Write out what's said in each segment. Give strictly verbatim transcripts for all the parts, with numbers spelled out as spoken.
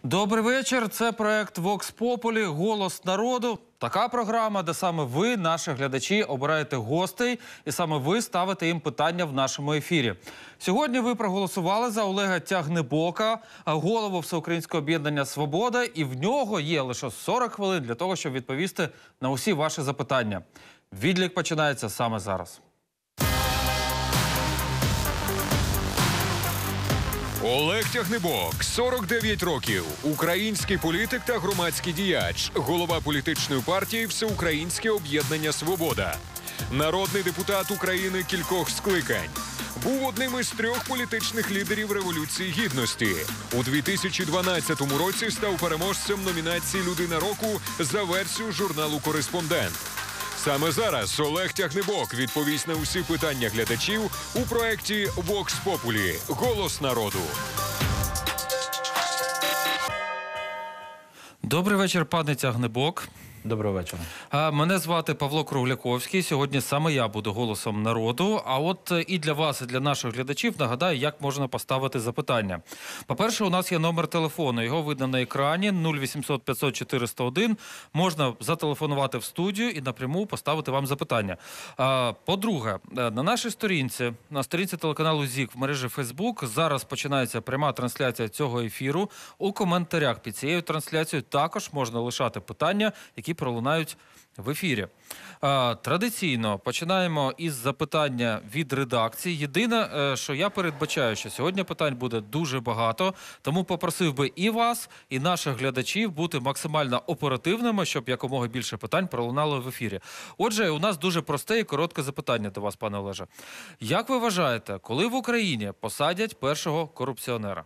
Добрий вечір. Це проект «Вокс Популі. Голос народу». Така програма, де саме ви, наші глядачі, обираєте гостей і саме ви ставите їм питання в нашому ефірі. Сьогодні ви проголосували за Олега Тягнебока, голову Всеукраїнського об'єднання «Свобода», і в нього є лише сорок хвилин для того, щоб відповісти на усі ваші запитання. Відлік починається саме зараз. Олег Тягнебок, сорок дев'ять років, український політик та громадський діяч, голова політичної партії Всеукраїнське об'єднання «Свобода». Народний депутат України кількох скликань. Був одним із трьох політичних лідерів Революції Гідності. У дві тисячі дванадцятому році став переможцем номінації «Людина року» за версією журналу «Кореспондент». Саме зараз Олег Тягнебок відповість на усі питання глядачів у проєкті «Вокс Популі. Голос народу». Добрий вечір, пане Тягнебок. Доброго вечора. Мене звати Павло Кругляковський. Сьогодні саме я буду голосом народу. А от і для вас, і для наших глядачів нагадаю, як можна поставити запитання. По-перше, у нас є номер телефону. Його видно на екрані нуль вісімсот п'ятсот чотириста один. Можна зателефонувати в студію і напряму поставити вам запитання. По-друге, на нашій сторінці, на сторінці телеканалу ЗІК в мережі Фейсбук зараз починається пряма трансляція цього ефіру. У коментарях під цією трансляцією також можна лишати питання, які пролунають в ефірі. А, традиційно починаємо із запитання від редакції. Єдине, що я передбачаю, що сьогодні питань буде дуже багато, тому попросив би і вас, і наших глядачів бути максимально оперативними, щоб якомога більше питань пролунало в ефірі. Отже, у нас дуже просте і коротке запитання до вас, пане Олеже. Як ви вважаєте, коли в Україні посадять першого корупціонера?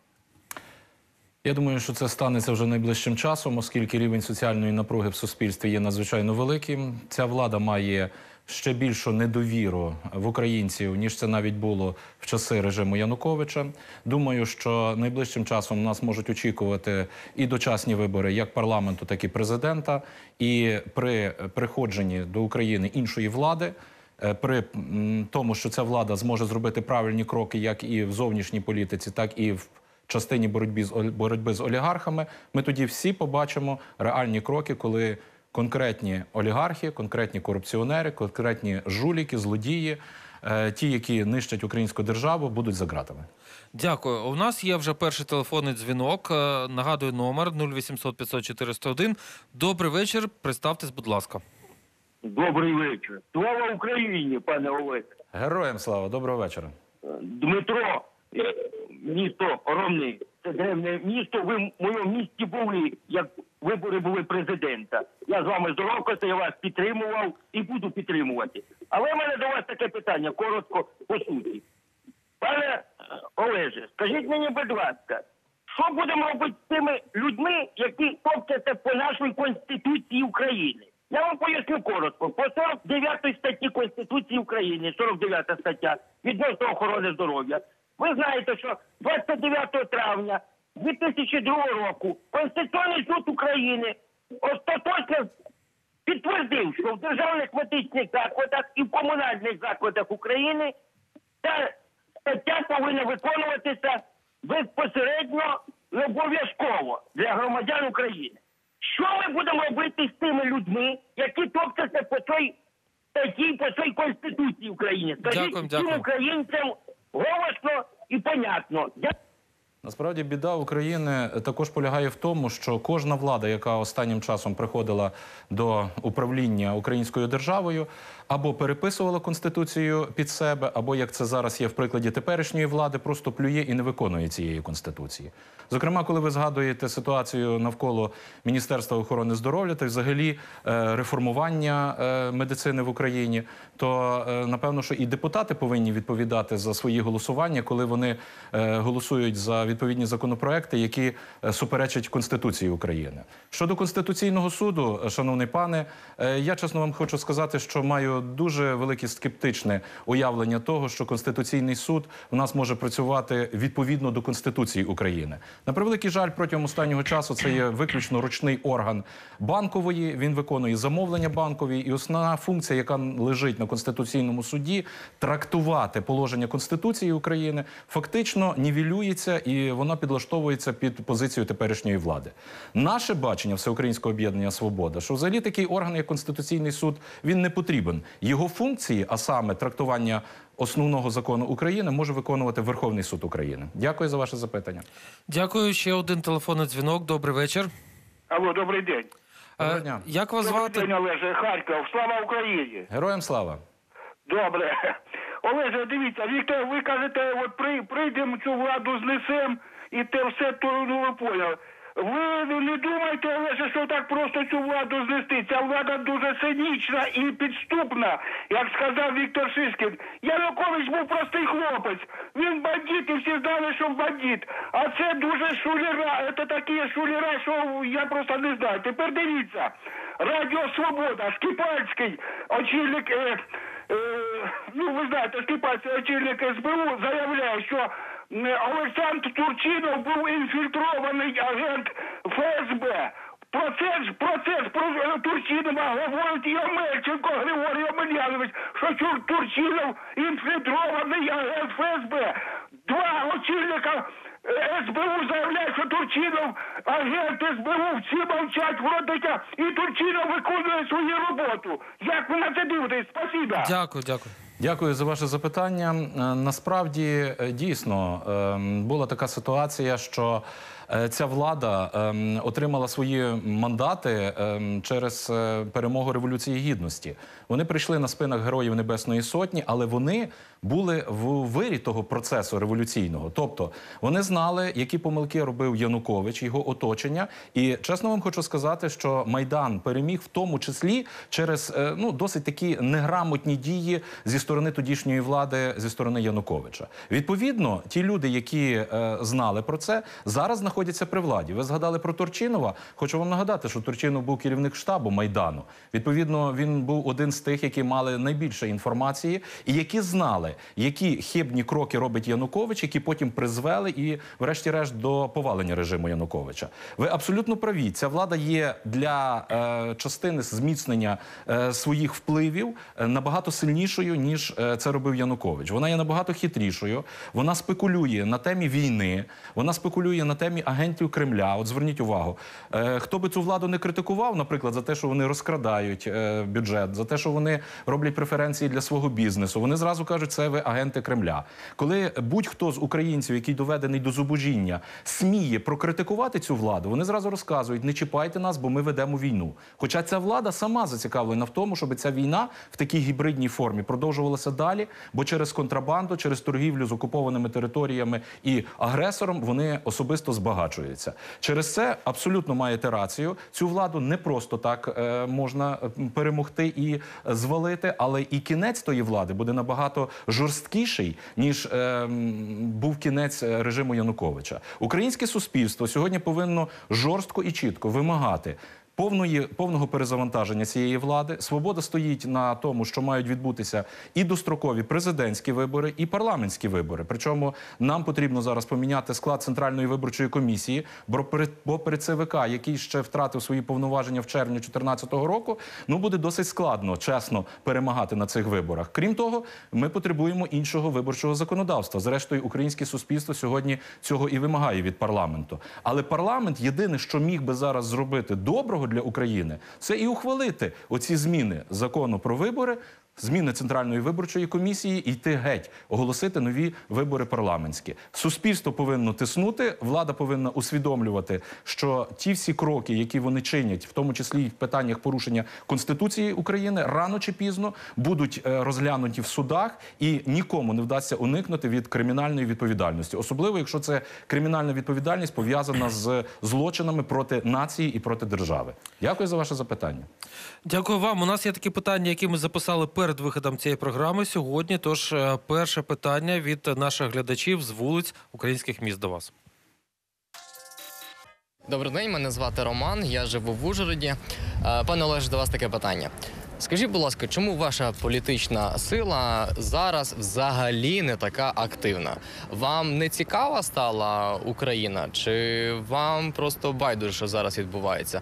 Я думаю, що це станеться вже найближчим часом, оскільки рівень соціальної напруги в суспільстві є надзвичайно великим. Ця влада має ще більшу недовіру в українців, ніж це навіть було в часи режиму Януковича. Думаю, що найближчим часом нас можуть очікувати і дочасні вибори як парламенту, так і президента. І при приходженні до України іншої влади, при тому, що ця влада зможе зробити правильні кроки як і в зовнішній політиці, так і в частині боротьби з, боротьби з олігархами, ми тоді всі побачимо реальні кроки, коли конкретні олігархи, конкретні корупціонери, конкретні жуліки, злодії, е, ті, які нищать українську державу, будуть за ґратами. Дякую. У нас є вже перший телефонний дзвінок. Нагадую, номер нуль вісімсот п'ятсот чотириста один. Добрий вечір. Представтесь, будь ласка. Добрий вечір. Слава Україні, пане Олег. Героям слава. Доброго вечора. Дмитро, місто Ромни, це древнє місто. Ви в моєму місті були, як вибори були президента. Я з вами здоровкався, я вас підтримував і буду підтримувати. Але в мене до вас таке питання, коротко, по суті. Пане Олеже, скажіть мені, будь ласка, що будемо робити з тими людьми, які топчаться по нашій Конституції України? Я вам поясню коротко. По сорок дев'ятій статті Конституції України, сорок дев'ята стаття, відносно охорони здоров'я. Ви знаєте, що двадцять дев'ятого травня дві тисячі другого року Конституційний суд України остаточно підтвердив, що в державних медичних закладах і в комунальних закладах України ця стаття повинна виконуватися безпосередньо і обов'язково для громадян України. Що ми будемо робити з тими людьми, які топчаться по цій статті, по цій Конституції України? Скажіть всім українцям голосно і понятно. Насправді, біда України також полягає в тому, що кожна влада, яка останнім часом приходила до управління українською державою, або переписувала Конституцію під себе, або, як це зараз є в прикладі теперішньої влади, просто плює і не виконує цієї Конституції. Зокрема, коли ви згадуєте ситуацію навколо Міністерства охорони здоров'я та взагалі реформування медицини в Україні, то, напевно, що і депутати повинні відповідати за свої голосування, коли вони голосують за відповідні законопроекти, які суперечать Конституції України. Щодо Конституційного суду, шановний пане, я чесно вам хочу сказати, що маю дуже велике скептичне уявлення того, що Конституційний суд у нас може працювати відповідно до Конституції України. На превеликий жаль, протягом останнього часу це є виключно ручний орган банкової, він виконує замовлення банкові, і основна функція, яка лежить на Конституційному суді, трактувати положення Конституції України, фактично нівелюється і вона підлаштовується під позицію теперішньої влади. Наше бачення Всеукраїнського об'єднання «Свобода», що взагалі такий орган, як Конституційний суд, він не потрібен. Його функції, а саме трактування основного закону України, може виконувати Верховний суд України. Дякую за ваше запитання. Дякую. Ще один телефонний дзвінок. Добрий вечір. Алло, добрий день. Доброго Е, дня. Як вас Добрий звати? день, Олеже, Харків. Слава Україні. Героям слава! Добре. Олеже, дивіться, Віктор, ви кажете, от при, прийдемо цю владу знесемо, і те все, то, ну, ви поняли. Ви не думаєте, Олеже, що так просто цю владу знести? Ця влада дуже цинічна і підступна, як сказав Віктор Шишкін. Янукович був простий хлопець. Він бандит, і всі знали, що бандит. А це дуже шулера. Це такі шулера, що я просто не знаю. Тепер дивіться. Радіо «Свобода», Скипальський, очільник... Е, е, ну, ви знаєте, Скипальський, очільник ес бе у, заявляє, що Олександр Турчинов був інфільтрований агент еф ес бе. Процес, процес про Турчинова говорить і Омельченко Григорій Омельянович, що Турчинов інфільтрований агент еф ес бе. Два очільника ес бе у заявляють, що Турчинов агент ес бе у, всі мовчать, вродика, і Турчинов виконує свою роботу. Як ви на це дивитесь? Спасибо. Дякую, дякую. Дякую за ваше запитання. Е, Насправді, е, дійсно, е, була така ситуація, що е, ця влада е, отримала свої мандати е, через е, перемогу Революції Гідності. Вони прийшли на спинах Героїв Небесної Сотні, але вони були в вирі того процесу революційного. Тобто, вони знали, які помилки робив Янукович, його оточення. І, чесно вам хочу сказати, що Майдан переміг в тому числі через е, ну, досить такі неграмотні дії зі сторони тодішньої влади, зі сторони Януковича. Відповідно, ті люди, які е, знали про це, зараз знаходяться при владі. Ви згадали про Турчинова. Хочу вам нагадати, що Турчинов був керівник штабу Майдану. Відповідно, він був один з тих, які мали найбільше інформації і які знали, які хибні кроки робить Янукович, які потім призвели і, врешті-решт, до повалення режиму Януковича. Ви абсолютно праві. Ця влада є для е, частини зміцнення е, своїх впливів е, набагато сильнішою, ніж е, це робив Янукович. Вона є набагато хитрішою, вона спекулює на темі війни, вона спекулює на темі агентів Кремля. От зверніть увагу, е, хто би цю владу не критикував, наприклад, за те, що вони розкрадають е, бюджет, за те, що вони роблять преференції для свого бізнесу, вони зразу кажуть, це ви агенти Кремля. Коли будь-хто з українців, який доведений до зубожіння, сміє прокритикувати цю владу, вони зразу розказують, не чіпайте нас, бо ми ведемо війну. Хоча ця влада сама зацікавлена в тому, щоб ця війна в такій гібридній формі продовжувалася далі, бо через контрабанду, через торгівлю з окупованими територіями і агресором вони особисто збагачуються. Через це абсолютно маєте рацію. Цю владу не просто так е, можна перемогти і звалити, але і кінець тої влади буде набагато жорсткіший, ніж е, був кінець режиму Януковича. Українське суспільство сьогодні повинно жорстко і чітко вимагати повної, повного перезавантаження цієї влади. Свобода стоїть на тому, що мають відбутися і дострокові президентські вибори, і парламентські вибори. Причому нам потрібно зараз поміняти склад Центральної виборчої комісії, бо при, бо при це ве ка, який ще втратив свої повноваження в червні дві тисячі чотирнадцятого року, ну буде досить складно, чесно, перемагати на цих виборах. Крім того, ми потребуємо іншого виборчого законодавства. Зрештою, українське суспільство сьогодні цього і вимагає від парламенту. Але парламент єдине, що міг би зараз зробити доброго для України, це і ухвалити оці зміни закону про вибори, зміни Центральної виборчої комісії і йти геть, оголосити нові вибори парламентські. Суспільство повинно тиснути, влада повинна усвідомлювати, що ті всі кроки, які вони чинять, в тому числі і в питаннях порушення Конституції України, рано чи пізно будуть розглянуті в судах і нікому не вдасться уникнути від кримінальної відповідальності. Особливо, якщо це кримінальна відповідальність пов'язана з злочинами проти нації і проти держави. Дякую за ваше запитання. Дякую вам. У нас є такі питання, які ми записали перед виходом цієї програми сьогодні. Тож перше питання від наших глядачів з вулиць українських міст до вас. Добрий день, мене звати Роман, я живу в Ужгороді. Пане Олеже, до вас таке питання. Скажіть, будь ласка, чому ваша політична сила зараз взагалі не така активна? Вам не цікава стала Україна, чи вам просто байдуже, що зараз відбувається?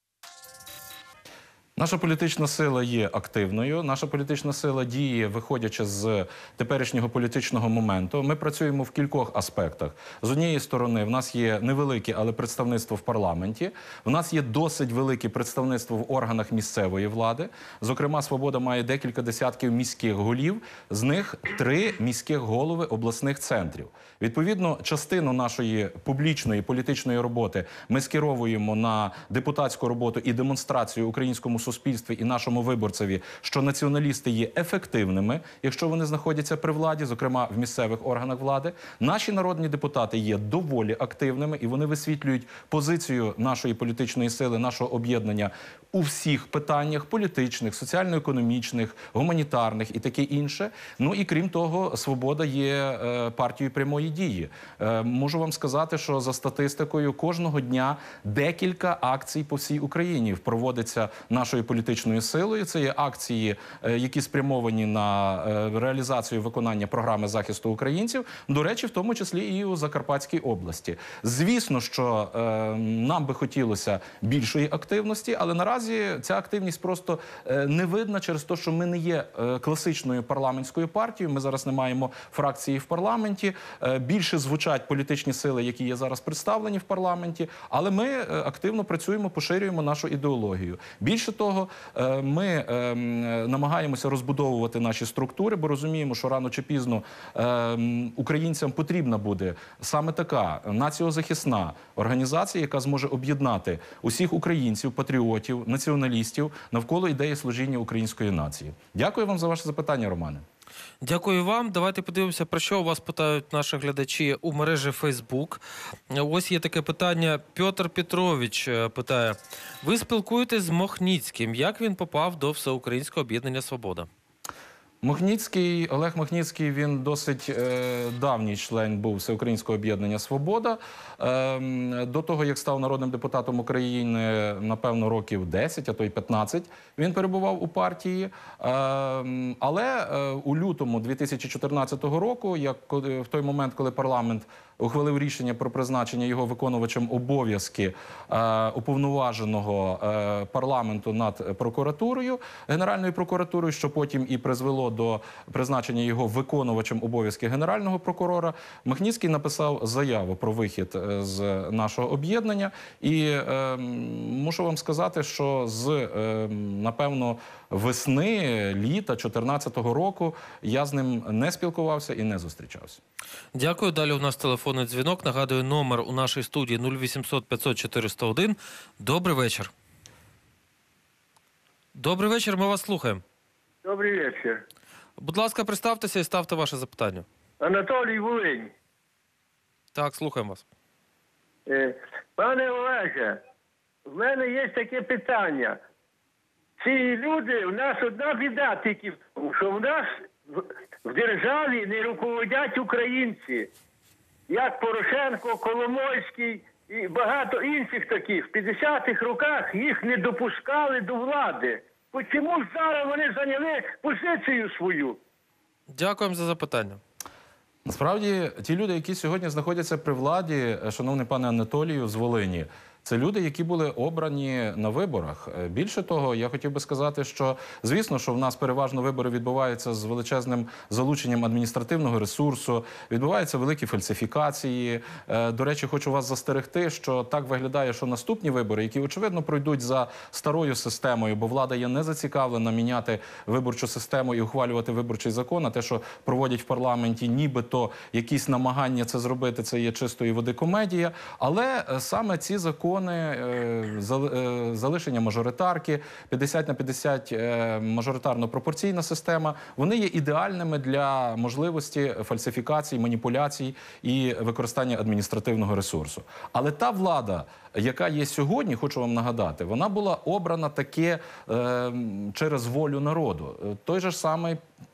Наша політична сила є активною. Наша політична сила діє, виходячи з теперішнього політичного моменту. Ми працюємо в кількох аспектах. З однієї сторони, в нас є невелике, але представництво в парламенті. В нас є досить велике представництво в органах місцевої влади. Зокрема, «Свобода» має декілька десятків міських голів, з них три міських голови обласних центрів. Відповідно, частину нашої публічної політичної роботи ми скеровуємо на депутатську роботу і демонстрацію українському суспільстві і нашому виборцеві, що націоналісти є ефективними, якщо вони знаходяться при владі, зокрема в місцевих органах влади. Наші народні депутати є доволі активними, і вони висвітлюють позицію нашої політичної сили, нашого об'єднання у всіх питаннях політичних, соціально-економічних, гуманітарних і таке інше. Ну і крім того, «Свобода» є е, партією прямої дії. Е, можу вам сказати, що за статистикою кожного дня декілька акцій по всій Україні проводиться нашою політичною силою. Це є акції, е, які спрямовані на е, реалізацію виконання програми захисту українців, до речі, в тому числі і у Закарпатській області. Звісно, що е, нам би хотілося більшої активності, але наразі ця активність просто е, не видна через те, що ми не є е, класичною парламентською партією. Ми зараз не маємо фракції в парламенті. Е, більше звучать політичні сили, які є зараз представлені в парламенті, але ми е, активно працюємо, поширюємо нашу ідеологію. Більше того, е, ми е, намагаємося розбудовувати наші структури, бо розуміємо, що рано чи пізно е, українцям потрібна буде саме така націозахисна організація, яка зможе об'єднати усіх українців, патріотів, націоналістів навколо ідеї служіння української нації. Дякую вам за ваше запитання, Романе. Дякую вам. Давайте подивимося, про що у вас питають наші глядачі у мережі Фейсбук. Ось є таке питання. Петр Петрович питає. Ви спілкуєтесь з Мохніцьким. Як він попав до Всеукраїнського об'єднання «Свобода»? Мохніцький, Олег Мохніцький, він досить е, давній член був Всеукраїнського об'єднання «Свобода». Е, до того, як став народним депутатом України, напевно, років десять, а то й п'ятнадцять, він перебував у партії. Е, але е, у лютому дві тисячі чотирнадцятого року, як в той момент, коли парламент ухвалив рішення про призначення його виконувачем обов'язки е, уповноваженого е, парламенту над прокуратурою, Генеральною прокуратурою, що потім і призвело до призначення його виконувачем обов'язки генерального прокурора, Мохніцький написав заяву про вихід з нашого об'єднання. І е, мушу вам сказати, що з, е, напевно, весни, літа чотирнадцятого року я з ним не спілкувався і не зустрічався. Дякую. Далі у нас телефонний дзвінок. Нагадую, номер у нашій студії нуль вісімсот п'ятсот чотириста один. Добрий вечір. Добрий вечір, ми вас слухаємо. Добрий вечір. Будь ласка, представтеся і ставте ваше запитання. Анатолій Волинь. Так, слухаємо вас. Е, Пане Олеже, в мене є таке питання. Ці люди, у нас одна біда тільки в тому, що в нас в, в державі не руководять українці. Як Порошенко, Коломойський і багато інших таких. В п'ятдесятих роках їх не допускали до влади. Чому ж зараз вони зайняли позицію свою? Дякуємо за запитання. Насправді, ті люди, які сьогодні знаходяться при владі, шановний пане Анатолію, з Волині, це люди, які були обрані на виборах. Більше того, я хотів би сказати, що, звісно, що в нас переважно вибори відбуваються з величезним залученням адміністративного ресурсу, відбуваються великі фальсифікації. До речі, хочу вас застерегти, що так виглядає, що наступні вибори, які, очевидно, пройдуть за старою системою, бо влада є не зацікавлена міняти виборчу систему і ухвалювати виборчий закон, а те, що проводять в парламенті, нібито якісь намагання це зробити, це є чистої води комедія. Але саме ці закони, залишення мажоритарки, п'ятдесят на п'ятдесят мажоритарно-пропорційна система, вони є ідеальними для можливості фальсифікацій, маніпуляцій і використання адміністративного ресурсу. Але та влада, яка є сьогодні, хочу вам нагадати, вона була обрана таке е, через волю народу. Той же ж самий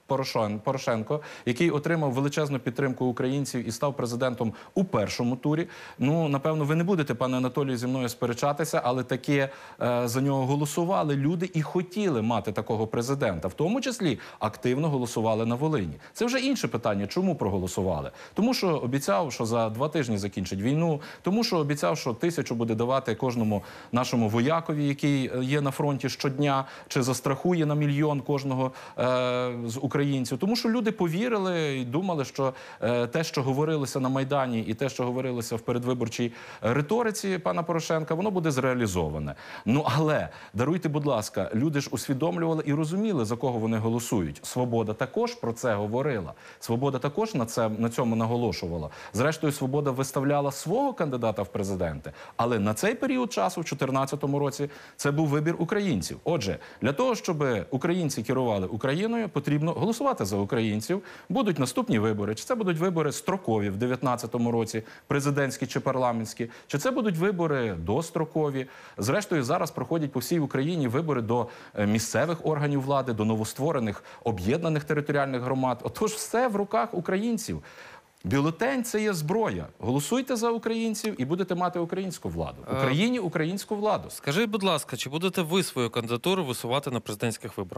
Порошен- Порошенко, який отримав величезну підтримку українців і став президентом у першому турі. Ну, напевно, ви не будете, пане Анатолію, зі мною сперечатися, але таке е, за нього голосували люди і хотіли мати такого президента. В тому числі активно голосували на Волині. Це вже інше питання. Чому проголосували? Тому що обіцяв, що за два тижні закінчить війну, тому що обіцяв, що тисячу буде давати кожному нашому воякові, який є на фронті щодня, чи застрахує на мільйон кожного е, з українців. Тому що люди повірили і думали, що е, те, що говорилося на Майдані, і те, що говорилося в передвиборчій риториці пана Порошенка, воно буде зреалізоване. Ну, але, даруйте, будь ласка, люди ж усвідомлювали і розуміли, за кого вони голосують. Свобода також про це говорила. Свобода також на, це, на цьому наголошувала. Зрештою, Свобода виставляла свого кандидата в президенти. Але на цей період часу, в дві тисячі чотирнадцятому році, це був вибір українців. Отже, для того, щоб українці керували Україною, потрібно голосувати за українців. Будуть наступні вибори. Чи це будуть вибори строкові в дев'ятнадцятому році, президентські чи парламентські, чи це будуть вибори дострокові. Зрештою, зараз проходять по всій Україні вибори до місцевих органів влади, до новостворених об'єднаних територіальних громад. Отож, все в руках українців. Бюлетень – це є зброя. Голосуйте за українців і будете мати українську владу. В Україні – українську владу. Скажіть, будь ласка, чи будете ви свою кандидатуру висувати на президентських виборах?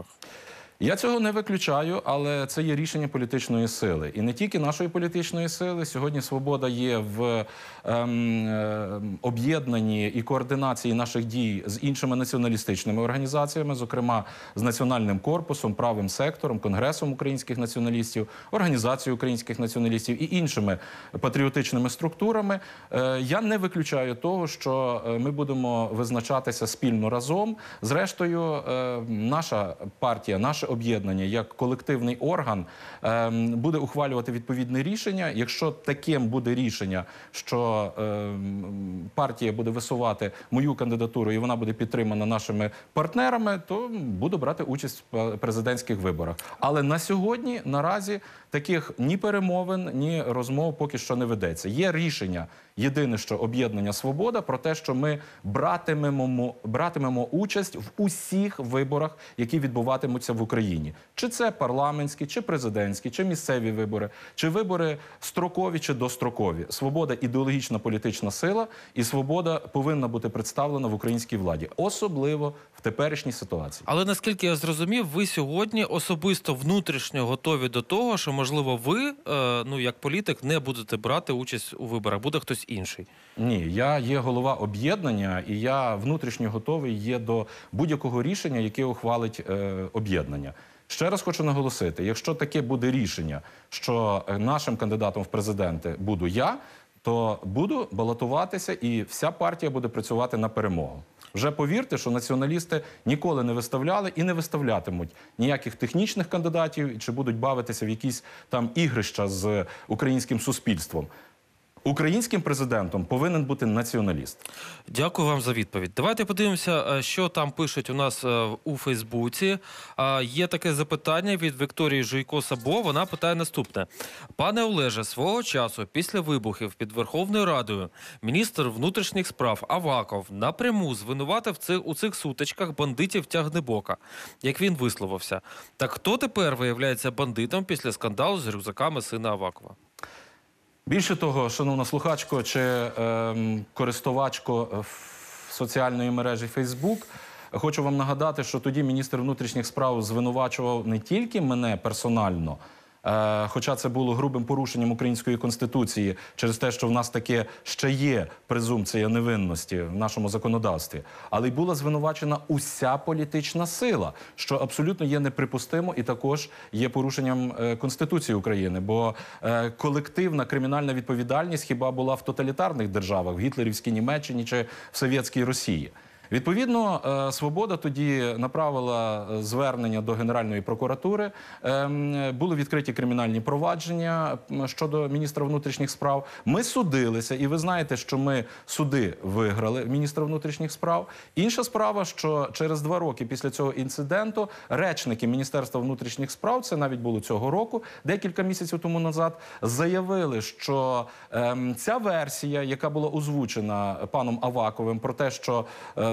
Я цього не виключаю, але це є рішення політичної сили. І не тільки нашої політичної сили. Сьогодні «Свобода» є в ем, е, об'єднанні і координації наших дій з іншими націоналістичними організаціями, зокрема з Національним корпусом, Правим сектором, Конгресом українських націоналістів, Організацією українських націоналістів і іншими патріотичними структурами. Е, я не виключаю того, що ми будемо визначатися спільно разом. Зрештою, е, наша партія, наше об'єднання як колективний орган е, буде ухвалювати відповідне рішення. Якщо таким буде рішення, що е, партія буде висувати мою кандидатуру і вона буде підтримана нашими партнерами, то буду брати участь в президентських виборах. Але на сьогодні, наразі, таких ні перемовин, ні розмов поки що не ведеться. Є рішення, єдине, що об'єднання «Свобода», про те, що ми братимемо, братимемо участь в усіх виборах, які відбуватимуться в Україні. Чи це парламентські, чи президентські, чи місцеві вибори, чи вибори строкові, чи дострокові. «Свобода» – ідеологічна політична сила, і «Свобода» повинна бути представлена в українській владі, особливо в теперішній ситуації. Але, наскільки я зрозумів, ви сьогодні особисто внутрішньо готові до того, що, можливо, ви, е, ну, як політик, не будете брати участь у виборах, буде хтось інший. Ні, я є голова об'єднання, і я внутрішньо готовий є до будь-якого рішення, яке ухвалить е, об'єднання. Ще раз хочу наголосити, якщо таке буде рішення, що нашим кандидатом в президенти буду я, то буду балотуватися, і вся партія буде працювати на перемогу. Вже повірте, що націоналісти ніколи не виставляли і не виставлятимуть ніяких технічних кандидатів, чи будуть бавитися в якісь там ігрища з українським суспільством. Українським президентом повинен бути націоналіст. Дякую вам за відповідь. Давайте подивимося, що там пишуть у нас у Фейсбуці. Є таке запитання від Вікторії Жуйко-Сабо. Вона питає наступне. Пане Олеже, свого часу після вибухів під Верховною Радою міністр внутрішніх справ Аваков напряму звинуватив цих, у цих сутичках бандитів Тягнебока, як він висловився. Так хто тепер виявляється бандитом після скандалу з рюкзаками сина Авакова? Більше того, шановна слухачко чи е, користувачко соціальної мережі Фейсбук, хочу вам нагадати, що тоді міністр внутрішніх справ звинувачував не тільки мене персонально, е, хоча це було грубим порушенням української конституції через те, що в нас таке ще є презумпція невинності в нашому законодавстві, але й була звинувачена уся політична сила, що абсолютно є неприпустимо і також є порушенням е, Конституції України, бо е, колективна кримінальна відповідальність хіба була в тоталітарних державах, в гітлерівській Німеччині чи в совєтській Росії. Відповідно, «Свобода» тоді направила звернення до Генеральної прокуратури, були відкриті кримінальні провадження щодо міністра внутрішніх справ. Ми судилися, і ви знаєте, що ми суди виграли міністра внутрішніх справ. Інша справа, що через два роки після цього інциденту речники Міністерства внутрішніх справ, це навіть було цього року, декілька місяців тому назад, заявили, що ця версія, яка була озвучена паном Аваковим про те, що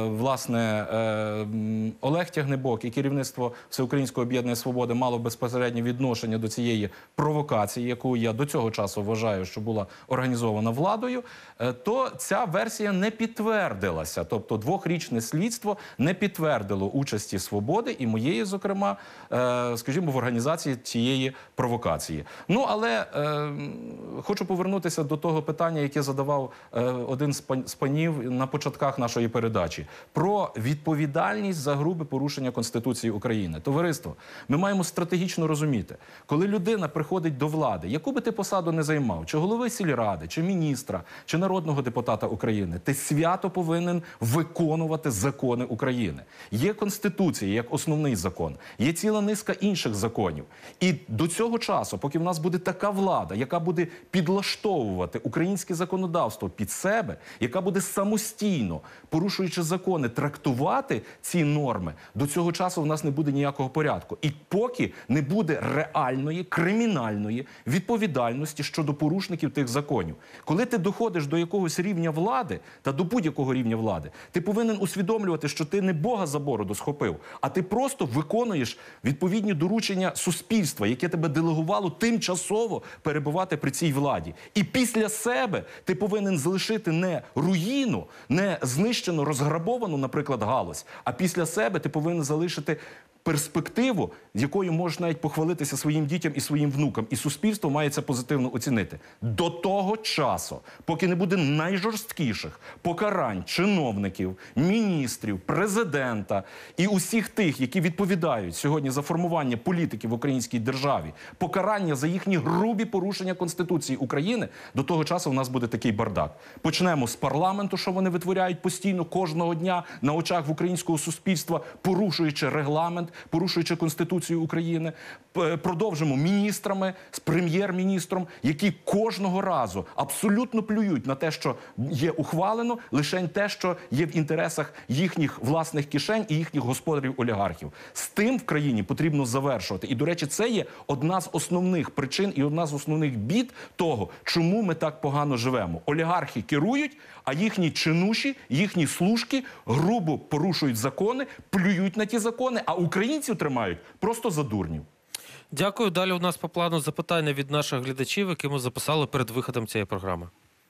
власне, е, м, Олег Тягнибок і керівництво Всеукраїнського об'єднання «Свобода» мало безпосереднє відношення до цієї провокації, яку я до цього часу вважаю, що була організована владою, е, то ця версія не підтвердилася. Тобто двохрічне слідство не підтвердило участі «Свободи» і моєї, зокрема, е, скажімо, в організації цієї провокації. Ну, але е, хочу повернутися до того питання, яке задавав е, один з, пан, з панів на початках нашої передачі, про відповідальність за грубе порушення Конституції України. Товариство, ми маємо стратегічно розуміти, коли людина приходить до влади, яку би ти посаду не займав, чи голови сільради, чи міністра, чи народного депутата України, ти свято повинен виконувати закони України. Є Конституція як основний закон, є ціла низка інших законів. І до цього часу, поки в нас буде така влада, яка буде підлаштовувати українське законодавство під себе, яка буде самостійно, порушуючи закони, трактувати ці норми, до цього часу в нас не буде ніякого порядку. І поки не буде реальної, кримінальної відповідальності щодо порушників тих законів. Коли ти доходиш до якогось рівня влади, та до будь-якого рівня влади, ти повинен усвідомлювати, що ти не Бога за бороду схопив, а ти просто виконуєш відповідні доручення суспільства, яке тебе делегувало тимчасово перебувати при цій владі. І після себе ти повинен залишити не руїну, не знищену, розграбовану, наприклад, галузь, а після себе ти повинен залишити перспективу, з якою можеш навіть похвалитися своїм дітям і своїм внукам. І суспільство має це позитивно оцінити. До того часу, поки не буде найжорсткіших покарань чиновників, міністрів, президента і усіх тих, які відповідають сьогодні за формування політики в українській державі, покарання за їхні грубі порушення Конституції України, до того часу в нас буде такий бардак. Почнемо з парламенту, що вони витворяють постійно кожного дня на очах в українського суспільства, порушуючи регламент, порушуючи Конституцію України. Продовжимо міністрами, з прем'єр-міністром, які кожного разу абсолютно плюють на те, що є ухвалено, лише те, що є в інтересах їхніх власних кишень і їхніх господарів-олігархів. З тим в країні потрібно завершувати. І, до речі, це є одна з основних причин і одна з основних бід того, чому ми так погано живемо. Олігархи керують, а їхні чинуші, їхні служки грубо порушують закони, плюють на ті закони, а українців тримають просто за дурнів. Дякую. Далі у нас по плану запитання від наших глядачів, які ми записали перед виходом цієї програми.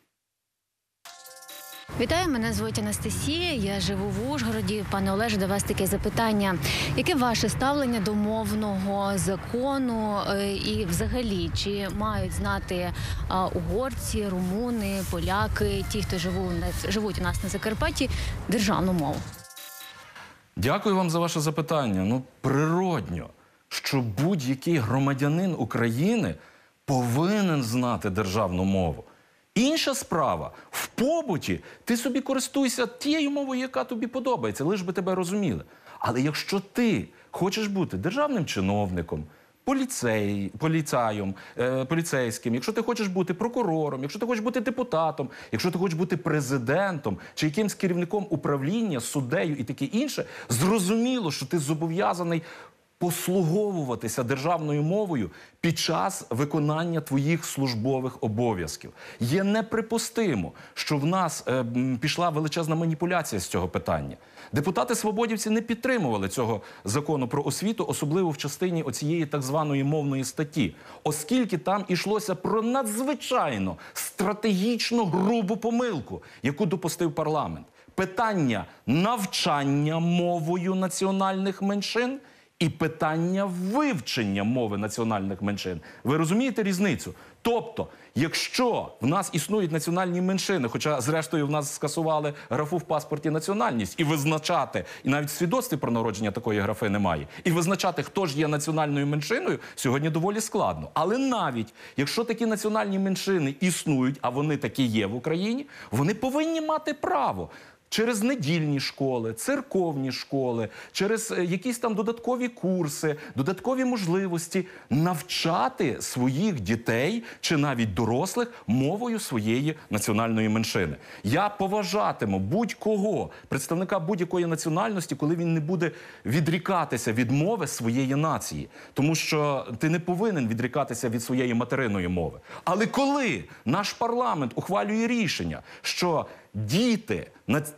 Вітаю, мене звуть Анастасія, я живу в Ужгороді. Пане Олеже, до вас таке запитання. Яке ваше ставлення до мовного закону і взагалі, чи мають знати угорці, румуни, поляки, ті, хто живуть у нас на Закарпатті, державну мову? Дякую вам за ваше запитання. Ну, природньо, що будь-який громадянин України повинен знати державну мову. Інша справа, в побуті ти собі користуйся тією мовою, яка тобі подобається, лиш би тебе розуміли. Але якщо ти хочеш бути державним чиновником, поліцей, поліцаєм, е, поліцейським, якщо ти хочеш бути прокурором, якщо ти хочеш бути депутатом, якщо ти хочеш бути президентом чи якимсь керівником управління, суддею і таке інше, зрозуміло, що ти зобов'язаний послуговуватися державною мовою під час виконання твоїх службових обов'язків. Є неприпустимо, що в нас е, пішла величезна маніпуляція з цього питання. Депутати-свободівці не підтримували цього закону про освіту, особливо в частині оцієї так званої мовної статті, оскільки там ішлося про надзвичайно стратегічно грубу помилку, яку допустив парламент. Питання навчання мовою національних меншин і питання вивчення мови національних меншин. Ви розумієте різницю? Тобто, якщо в нас існують національні меншини, хоча зрештою в нас скасували графу в паспорті національність, і визначати, і навіть в свідоцтві про народження такої графи немає, і визначати, хто ж є національною меншиною, сьогодні доволі складно. Але навіть якщо такі національні меншини існують, а вони такі є в Україні, вони повинні мати право через недільні школи, церковні школи, через якісь там додаткові курси, додаткові можливості навчати своїх дітей чи навіть дорослих мовою своєї національної меншини. Я поважатиму будь-кого, представника будь-якої національності, коли він не буде відрікатися від мови своєї нації. Тому що ти не повинен відрікатися від своєї материної мови. Але коли наш парламент ухвалює рішення, що діти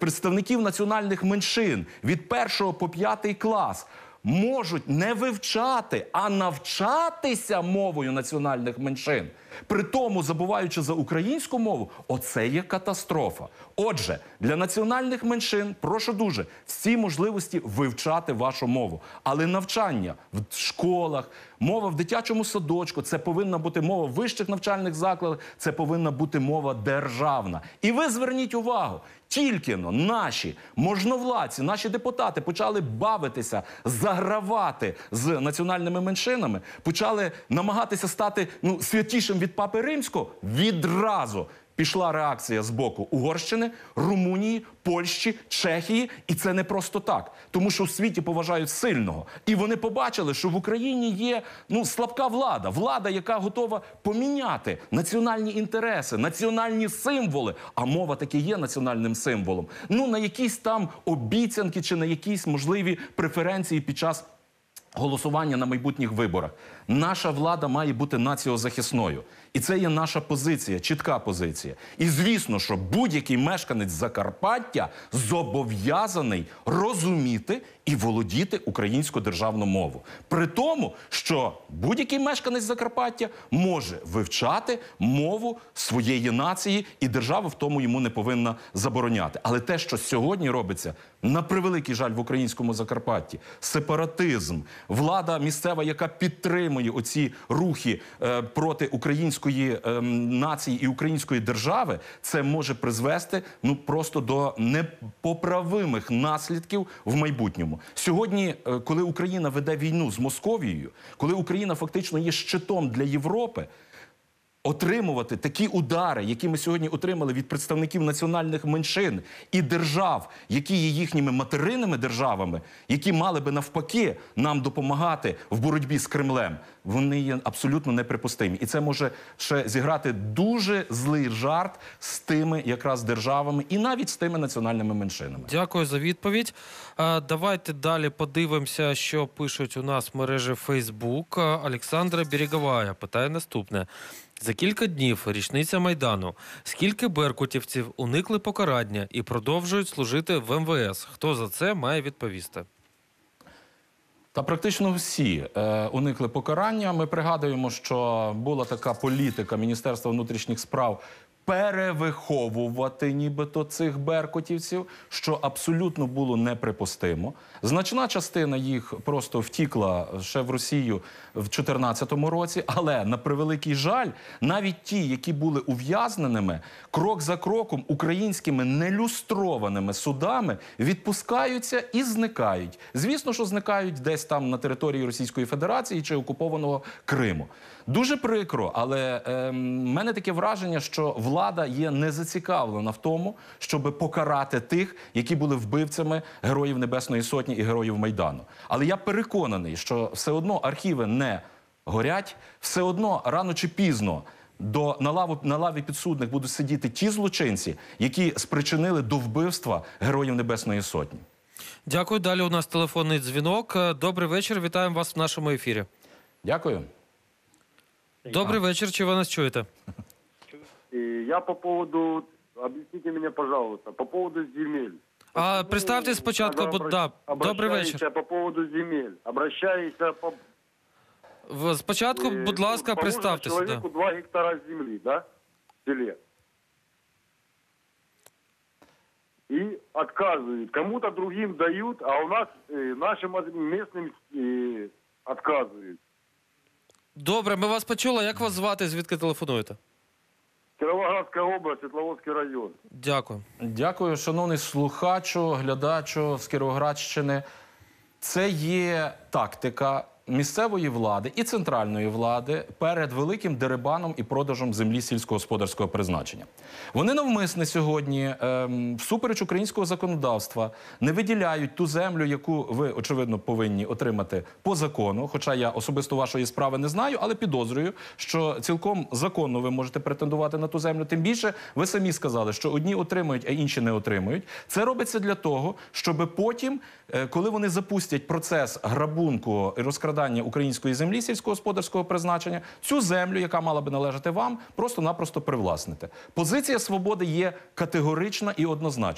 представників національних меншин від першого по п'ятий клас можуть не вивчати, а навчатися мовою національних меншин, при тому забуваючи за українську мову, оце є катастрофа. Отже, для національних меншин, прошу дуже, всі можливості вивчати вашу мову. Але навчання в школах, мова в дитячому садочку, це повинна бути мова в вищих навчальних закладах, це повинна бути мова державна. І ви зверніть увагу, тільки-но наші можновладці, наші депутати почали бавитися, загравати з національними меншинами, почали намагатися стати ну, святішим від Папи Римського, відразу пішла реакція з боку Угорщини, Румунії, Польщі, Чехії. І це не просто так. Тому що в світі поважають сильного. І вони побачили, що в Україні є ну, слабка влада. Влада, яка готова поміняти національні інтереси, національні символи. А мова таки є національним символом. Ну, на якісь там обіцянки чи на якісь можливі преференції під час голосування на майбутніх виборах. Наша влада має бути націозахисною. І це є наша позиція, чітка позиція. І звісно, що будь-який мешканець Закарпаття зобов'язаний розуміти і володіти українську державну мову. При тому, що будь-який мешканець Закарпаття може вивчати мову своєї нації, і держава в тому йому не повинна забороняти. Але те, що сьогодні робиться, на превеликий жаль, в українському Закарпатті, сепаратизм, влада місцева, яка підтримує оці рухи е, проти української е, нації і української держави, це може призвести ну, просто до непоправимих наслідків в майбутньому. Сьогодні, е, коли Україна веде війну з Московією, коли Україна фактично є щитом для Європи, отримувати такі удари, які ми сьогодні отримали від представників національних меншин і держав, які є їхніми материнними державами, які мали би навпаки нам допомагати в боротьбі з Кремлем, вони є абсолютно неприпустимі. І це може ще зіграти дуже злий жарт з тими якраз державами і навіть з тими національними меншинами. Дякую за відповідь. А, давайте далі подивимося, що пишуть у нас в мережі Фейсбук. Олександра Береговая питає наступне. За кілька днів річниця Майдану. Скільки беркутівців уникли покарання і продовжують служити в ем ве ес? Хто за це має відповісти? Та практично всі е, уникли покарання. Ми пригадуємо, що була така політика Міністерства внутрішніх справ перевиховувати нібито цих беркутівців, що абсолютно було неприпустимо. Значна частина їх просто втікла ще в Росію в дві тисячі чотирнадцятому році, але, на превеликий жаль, навіть ті, які були ув'язненими, крок за кроком українськими нелюстрованими судами відпускаються і зникають. Звісно, що зникають десь там на території Російської Федерації чи окупованого Криму. Дуже прикро, але е, в мене таке враження, що влада є не зацікавлена в тому, щоб покарати тих, які були вбивцями Героїв Небесної Сотні і Героїв Майдану. Але я переконаний, що все одно архіви не горять, все одно рано чи пізно до, на, лаву, на лаві підсудних будуть сидіти ті злочинці, які спричинили до вбивства Героїв Небесної Сотні. Дякую. Далі у нас телефонний дзвінок. Добрий вечір. Вітаємо вас в нашому ефірі. Дякую. Добрый вечер, чи вы нас чуете? Я по поводу, объясните меня, пожалуйста, по поводу земель. А представьтесь спочатку, Обра... да, добрий вечір. По поводу земель, обращаюся по... Спочатку, будь ласка, представтеся. Человеку два гектара земли, да, в селе. И отказывают. Кому-то другим дают, а у нас, э, нашим местным э, отказывают. Добре, ми вас почули. Як вас звати, звідки телефонуєте? Кіровоградська область, Світловодський район. Дякую. Дякую, шановний слухачу, глядачу з Кіровоградщини. Це є тактика місцевої влади і центральної влади перед великим дерибаном і продажем землі сільськогосподарського призначення. Вони навмисне сьогодні, ем, всупереч українського законодавства, не виділяють ту землю, яку ви, очевидно, повинні отримати по закону, хоча я особисто вашої справи не знаю, але підозрюю, що цілком законно ви можете претендувати на ту землю. Тим більше, ви самі сказали, що одні отримують, а інші не отримують. Це робиться для того, щоб потім, е, коли вони запустять процес грабунку і розкрадання української землі сільськогосподарського призначення, цю землю, яка мала би належати вам, просто-напросто привласнити. Позиція «Свободи» є категорична і однозначна.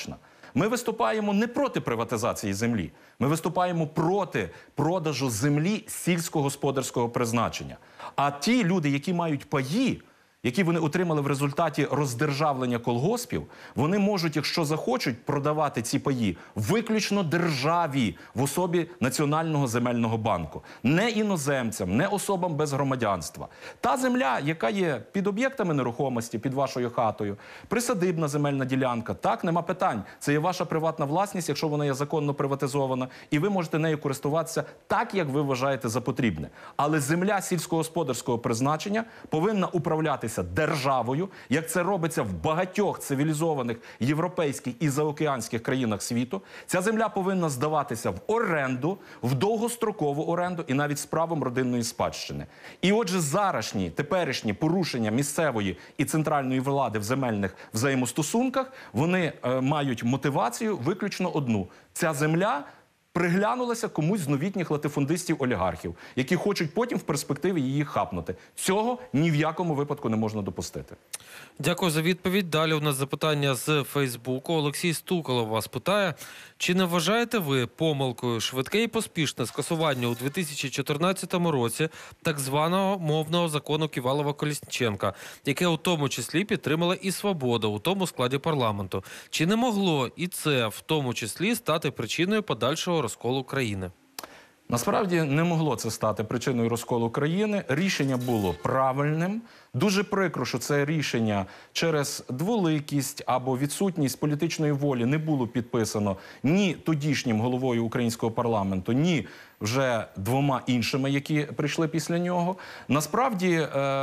Ми виступаємо не проти приватизації землі. Ми виступаємо проти продажу землі сільськогосподарського призначення. А ті люди, які мають паї, які вони отримали в результаті роздержавлення колгоспів, вони можуть, якщо захочуть, продавати ці паї виключно державі в особі Національного земельного банку. Не іноземцям, не особам без громадянства. Та земля, яка є під об'єктами нерухомості, під вашою хатою, присадибна земельна ділянка, так, нема питань. Це є ваша приватна власність, якщо вона є законно приватизована, і ви можете нею користуватися так, як ви вважаєте за потрібне. Але земля сільськогосподарського призначення повинна управляти державою, як це робиться в багатьох цивілізованих європейських і заокеанських країнах світу. Ця земля повинна здаватися в оренду, в довгострокову оренду і навіть з правом родинної спадщини. І отже, зарашні, теперішні порушення місцевої і центральної влади в земельних взаємостосунках, вони е, мають мотивацію виключно одну. Ця земля приглянулася комусь з новітніх латифундистів-олігархів, які хочуть потім в перспективі її хапнути. Цього ні в якому випадку не можна допустити. Дякую за відповідь. Далі у нас запитання з Фейсбуку. Олексій Стуколов вас питає, чи не вважаєте ви помилкою швидке і поспішне скасування у дві тисячі чотирнадцятому році так званого мовного закону Ківалова-Колесніченка, яке у тому числі підтримала і «Свобода» у тому складі парламенту? Чи не могло і це в тому числі стати причиною подальшого розколу країни? Насправді не могло це стати причиною розколу країни. Рішення було правильним. Дуже прикро, що це рішення через дволикість або відсутність політичної волі не було підписано ні тодішнім головою українського парламенту, ні вже двома іншими, які прийшли після нього. Насправді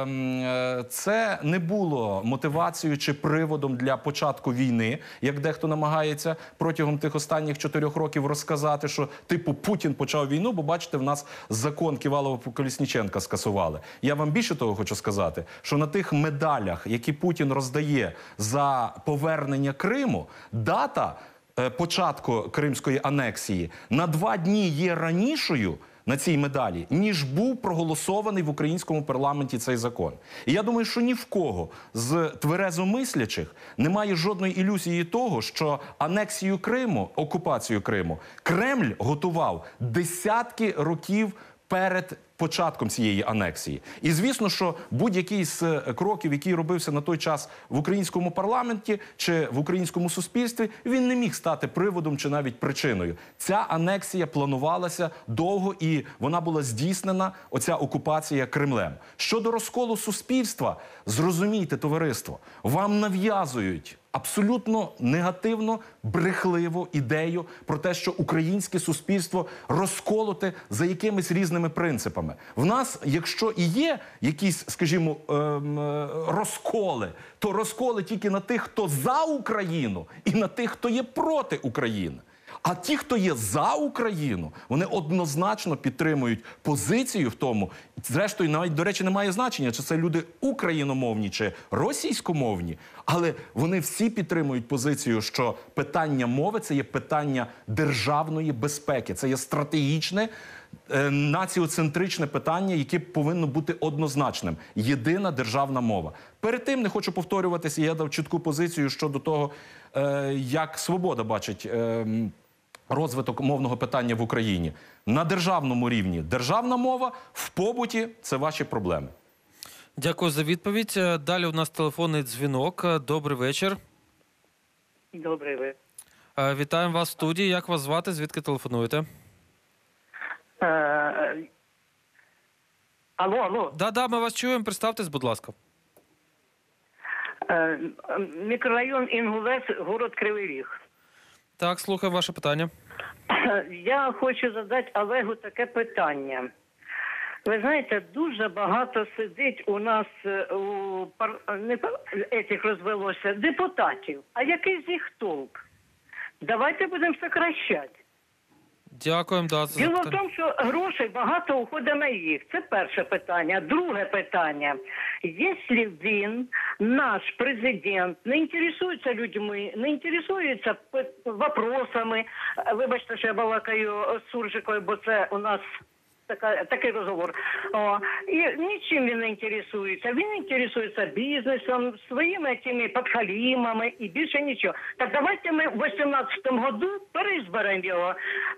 це не було мотивацією чи приводом для початку війни, як дехто намагається протягом тих останніх чотирьох років розказати, що типу Путін почав війну, бо бачите, в нас закон Ківалова-Колесніченка скасували. Я вам більше того хочу сказати, що на тих медалях, які Путін роздає за повернення Криму, дата початку кримської анексії на два дні є ранішою на цій медалі, ніж був проголосований в українському парламенті цей закон. І я думаю, що ні в кого з тверезомислячих немає жодної ілюзії того, що анексію Криму, окупацію Криму, Кремль готував десятки років перед початком цієї анексії. І звісно, що будь-який з кроків, який робився на той час в українському парламенті чи в українському суспільстві, він не міг стати приводом чи навіть причиною. Ця анексія планувалася довго і вона була здійснена, оця окупація, Кремлем. Щодо розколу суспільства, зрозумійте, товариство, вам нав'язують абсолютно негативно, брехливу ідею про те, що українське суспільство розколоте за якимись різними принципами. В нас, якщо і є якісь, скажімо, розколи, то розколи тільки на тих, хто за Україну, і на тих, хто є проти України. А ті, хто є за Україну, вони однозначно підтримують позицію в тому. Зрештою, навіть, до речі, немає значення, чи це люди україномовні, чи російськомовні. Але вони всі підтримують позицію, що питання мови – це є питання державної безпеки. Це є стратегічне, е, націоцентричне питання, яке повинно бути однозначним. Єдина державна мова. Перед тим, не хочу повторюватися, я дав чітку позицію щодо того, е, як «Свобода» бачить е, розвиток мовного питання в Україні. На державному рівні державна мова, в побуті – це ваші проблеми. Дякую за відповідь. Далі у нас телефонний дзвінок. Добрий вечір. Добрий вечір. Вітаємо вас в студії. Як вас звати? Звідки телефонуєте? Е, алло, алло. Да-да, ми вас чуємо. Представтесь, будь ласка. Е, мікрорайон Інгулець, город Кривий Ріг. Так, слухаю ваше питання. Я хочу задати Олегу таке питання. Ви знаєте, дуже багато сидить у нас у пар... не пар... етих розвелося депутатів. А який з їх толк? Давайте будемо сокращати. Дякуємо, да, за Діло в запитання. тому, що грошей багато уходить на їх. Це перше питання. Друге питання. Якщо він, наш президент, не інтересується людьми, не інтересується вопросами, вибачте, що я балакаю з суржикою, бо це у нас така, такий розговор. О, і нічим він не інтересується. Він інтересується бізнесом, своїми цими подхалімами і більше нічого. Так давайте ми в вісімнадцятому году переізберемо його.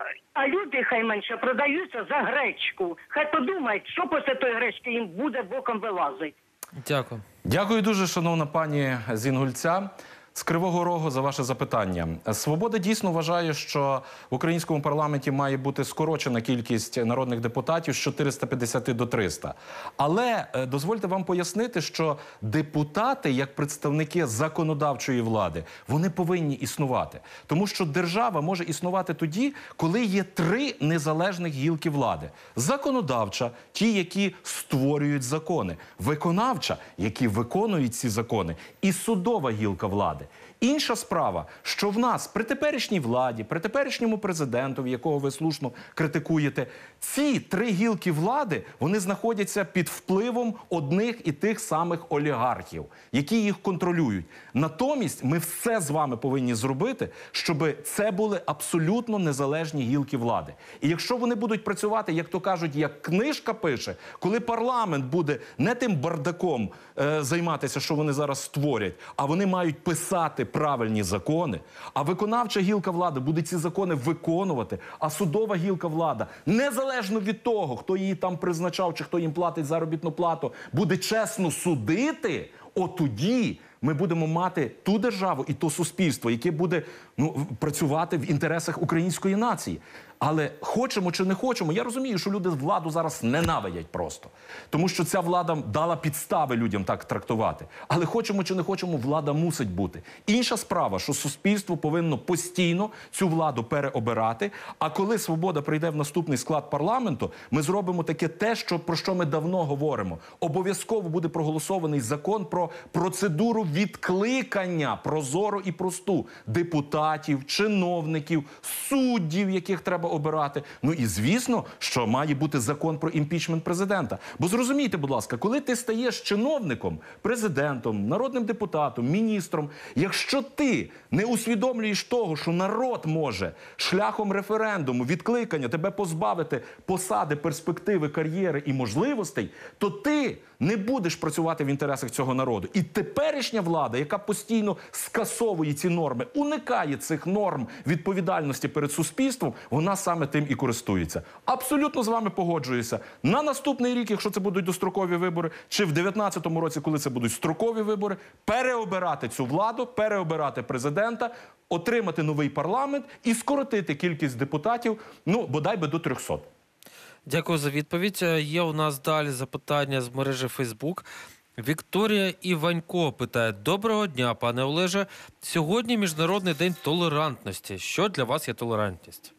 А люди хай менше продаються за гречку. Хай подумають, що після тої гречки їм буде боком вилазить. Дякую. Дякую дуже, шановна пані з Інгульця. З Кривого Рогу за ваше запитання. «Свобода» дійсно вважає, що в українському парламенті має бути скорочена кількість народних депутатів з чотириста п'ятдесят до трьохсот. Але е, дозвольте вам пояснити, що депутати, як представники законодавчої влади, вони повинні існувати. Тому що держава може існувати тоді, коли є три незалежних гілки влади. Законодавча – ті, які створюють закони. Виконавча – які виконують ці закони. І судова гілка влади. Інша справа, що в нас при теперішній владі, при теперішньому президентові, якого ви слушно критикуєте, ці три гілки влади, вони знаходяться під впливом одних і тих самих олігархів, які їх контролюють. Натомість ми все з вами повинні зробити, щоб це були абсолютно незалежні гілки влади. І якщо вони будуть працювати, як то кажуть, як книжка пише, коли парламент буде не тим бардаком е, займатися, що вони зараз створять, а вони мають писати правильні закони, а виконавча гілка влади буде ці закони виконувати, а судова гілка влада, незалежно від того, хто її там призначав чи хто їм платить заробітну плату, буде чесно судити, отоді ми будемо мати ту державу і то суспільство, яке буде ну, працювати в інтересах української нації. Але хочемо чи не хочемо, я розумію, що люди владу зараз ненавидять просто. Тому що ця влада дала підстави людям так трактувати. Але хочемо чи не хочемо, влада мусить бути. Інша справа, що суспільство повинно постійно цю владу переобирати. А коли «Свобода» прийде в наступний склад парламенту, ми зробимо таке те, що, про що ми давно говоримо. Обов'язково буде проголосований закон про процедуру відкликання прозору і просту депутатів, чиновників, суддів, яких треба обирати. Ну і звісно, що має бути закон про імпічмент президента. Бо зрозумійте, будь ласка, коли ти стаєш чиновником, президентом, народним депутатом, міністром, якщо ти не усвідомлюєш того, що народ може шляхом референдуму, відкликання тебе позбавити посади, перспективи, кар'єри і можливостей, то ти не будеш працювати в інтересах цього народу. І теперішня влада, яка постійно скасовує ці норми, уникає цих норм відповідальності перед суспільством, вона саме тим і користується. Абсолютно з вами погоджуюся. На наступний рік, якщо це будуть дострокові вибори, чи в дев'ятнадцятому році, коли це будуть строкові вибори, переобирати цю владу, переобирати президента, отримати новий парламент і скоротити кількість депутатів, ну, бодай би до трьохсот. Дякую за відповідь. Є у нас далі запитання з мережі Фейсбук. Вікторія Іванько питає: «Доброго дня, пане Олеже. Сьогодні Міжнародний день толерантності. Що для вас є толерантність?»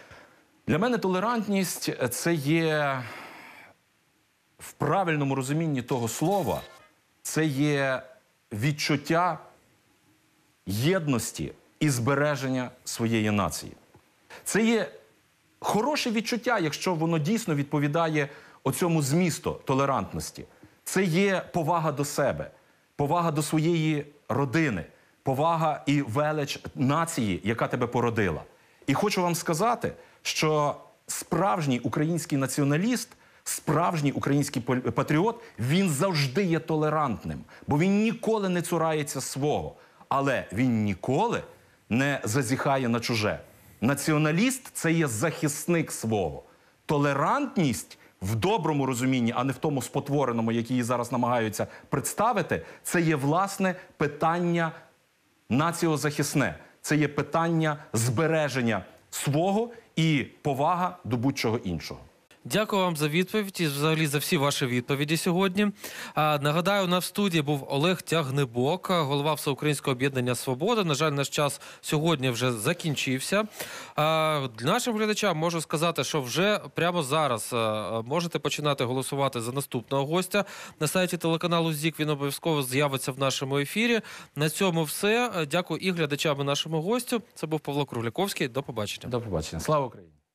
Для мене толерантність – це є, в правильному розумінні того слова, це є відчуття єдності і збереження своєї нації. Це є хороше відчуття, якщо воно дійсно відповідає оцьому змісту толерантності. Це є повага до себе, повага до своєї родини, повага і велич нації, яка тебе породила. І хочу вам сказати, що справжній український націоналіст, справжній український патріот, він завжди є толерантним, бо він ніколи не цурається свого, але він ніколи не зазіхає на чуже. Націоналіст – це є захисник свого. Толерантність в доброму розумінні, а не в тому спотвореному, який її зараз намагаються представити, це є, власне, питання націозахисне. Це є питання збереження свого і повага до будь-чого іншого. Дякую вам за відповідь і взагалі за всі ваші відповіді сьогодні. А, нагадаю, у нас в студії був Олег Тягнибок, голова Всеукраїнського об'єднання «Свобода». На жаль, наш час сьогодні вже закінчився. А, нашим глядачам можу сказати, що вже прямо зараз а, можете починати голосувати за наступного гостя. На сайті телеканалу ЗІК він обов'язково з'явиться в нашому ефірі. На цьому все. Дякую і глядачам, і нашому гостю. Це був Павло Кругляковський. До побачення. До побачення. Слава Україні!